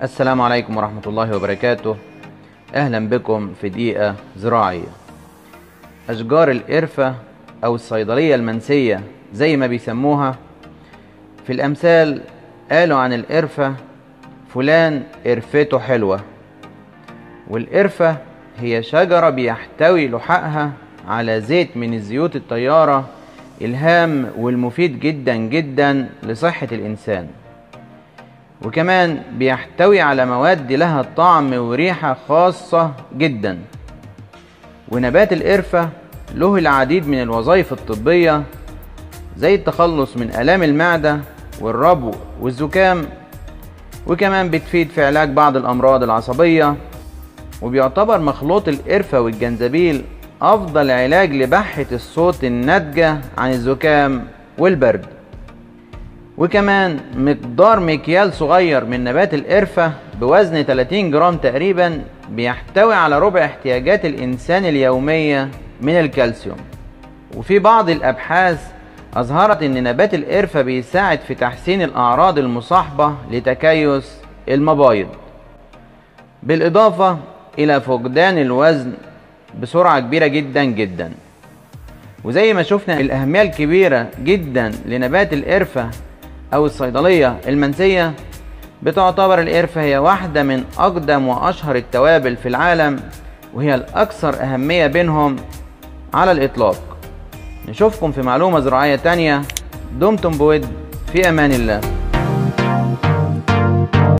السلام عليكم ورحمة الله وبركاته. أهلا بكم في دقيقة زراعية. أشجار القرفة أو الصيدلية المنسية زي ما بيسموها في الأمثال، قالوا عن القرفة فلان قرفته حلوة. والقرفة هي شجرة بيحتوي لحائها على زيت من الزيوت الطيارة الهام والمفيد جدا جدا لصحة الإنسان، وكمان بيحتوي على مواد لها طعم وريحة خاصة جدا. ونبات القرفة له العديد من الوظائف الطبية زي التخلص من آلام المعدة والربو والزكام، وكمان بتفيد في علاج بعض الأمراض العصبية. وبيعتبر مخلوط القرفة والجنزبيل أفضل علاج لبحة الصوت الناتجة عن الزكام والبرد. وكمان مقدار مكيال صغير من نبات القرفة بوزن 30 جرام تقريبا بيحتوي على ربع احتياجات الإنسان اليومية من الكالسيوم. وفي بعض الأبحاث أظهرت أن نبات القرفة بيساعد في تحسين الأعراض المصاحبة لتكيس المبايض، بالإضافة إلى فقدان الوزن بسرعة كبيرة جدا جدا. وزي ما شفنا الأهمية الكبيرة جدا لنبات القرفة أو الصيدلية المنسية، بتعتبر القرفة هي واحدة من أقدم وأشهر التوابل في العالم، وهي الأكثر أهمية بينهم على الإطلاق. نشوفكم في معلومة زراعية تانية. دمتم بود في أمان الله.